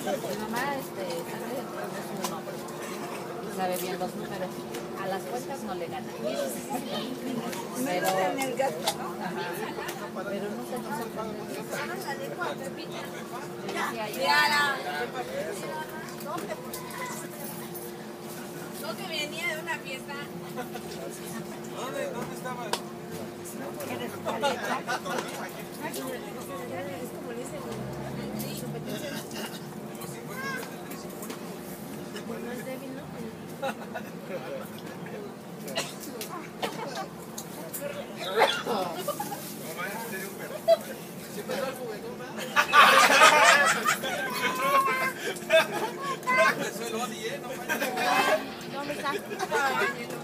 Mi mamá sabe bien los números. A las cuentas no le gana. Pero en el gasto, ¿no? ajá, pero no sé, no sé cuándo. La dejo a Pepita. Ya, No, que venía de una fiesta. ¿Dónde estaba? ¿Eres paleta? Es como le dicen competencia. No es débil, ¿no? Empezó el Odi, ¿no? ¿dónde está?